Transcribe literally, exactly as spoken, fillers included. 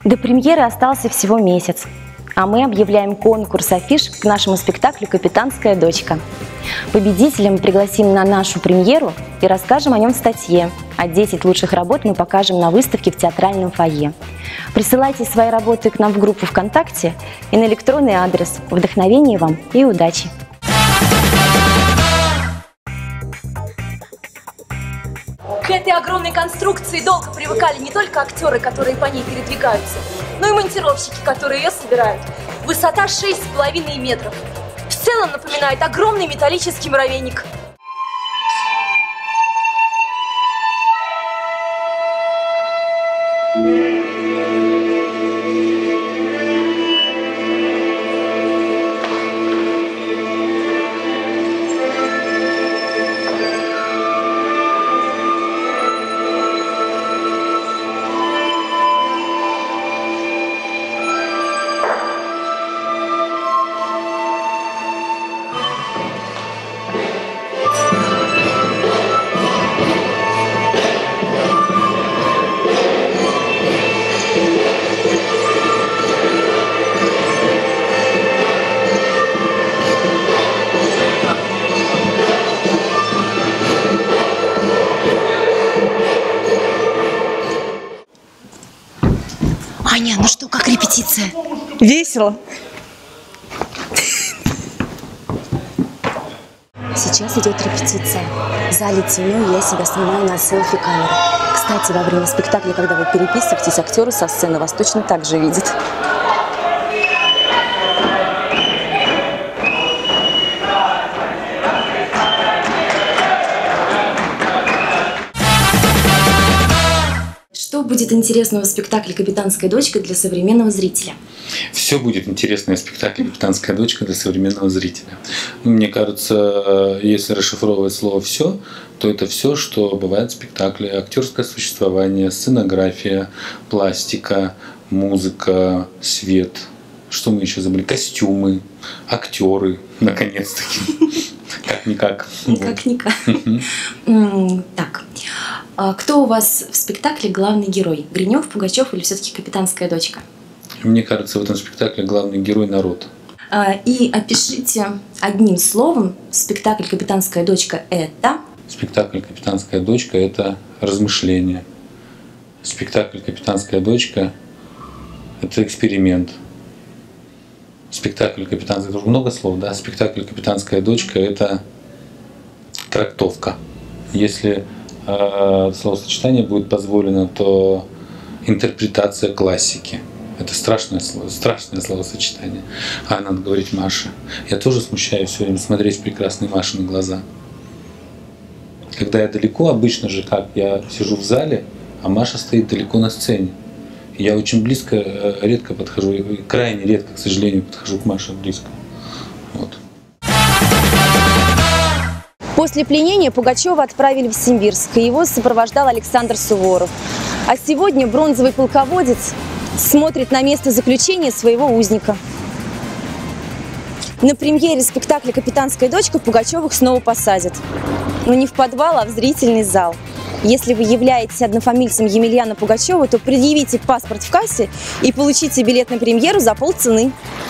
До премьеры остался всего месяц, а мы объявляем конкурс афиш к нашему спектаклю «Капитанская дочка». Победителя мы пригласим на нашу премьеру и расскажем о нем в статье, а десять лучших работ мы покажем на выставке в театральном фойе. Присылайте свои работы к нам в группу ВКонтакте и на электронный адрес. Вдохновения вам и удачи! К этой огромной конструкции долго привыкали не только актеры, которые по ней передвигаются, но и монтировщики, которые ее собирают. Высота шесть с половиной метров. В целом напоминает огромный металлический муравейник. Аня, ну что, как репетиция? Весело. Сейчас идет репетиция. В зале темно, и я себя снимаю на селфи-камеру. Кстати, во время спектакля, когда вы переписываетесь, актеры со сцены вас точно так же видят. Что будет интересного в спектакле «Капитанская дочка» для современного зрителя? Все будет интересно в спектакле «Капитанская дочка» для современного зрителя. Мне кажется, если расшифровывать слово «все», то это все, что бывает в спектакле: актерское существование, сценография, пластика, музыка, свет. Что мы еще забыли? Костюмы, актеры, наконец-таки. Как-никак. Как-никак. Так. Кто у вас в спектакле главный герой? Гринев, Пугачев или все-таки «Капитанская дочка»? Мне кажется, в этом спектакле главный герой — народ. И опишите одним словом спектакль «Капитанская дочка» — это... Спектакль «Капитанская дочка» — это размышление. Спектакль «Капитанская дочка» — это эксперимент. Спектакль «Капитанская дочка» — много слов, да? Спектакль «Капитанская дочка» — это трактовка. Если э, словосочетание будет позволено, то интерпретация классики. Это страшное, страшное словосочетание. А надо говорить Маше. Я тоже смущаюсь все время смотреть в прекрасные Машины глаза. Когда я далеко, обычно же как, я сижу в зале, а Маша стоит далеко на сцене. Я очень близко, редко подхожу, крайне редко, к сожалению, подхожу к Маше близко. Вот. После пленения Пугачева отправили в Симбирск, и его сопровождал Александр Суворов. А сегодня бронзовый полководец смотрит на место заключения своего узника. На премьере спектакля «Капитанская дочка» Пугачевых снова посадят. Но не в подвал, а в зрительный зал. Если вы являетесь однофамильцем Емельяна Пугачева, то предъявите паспорт в кассе и получите билет на премьеру за полцены.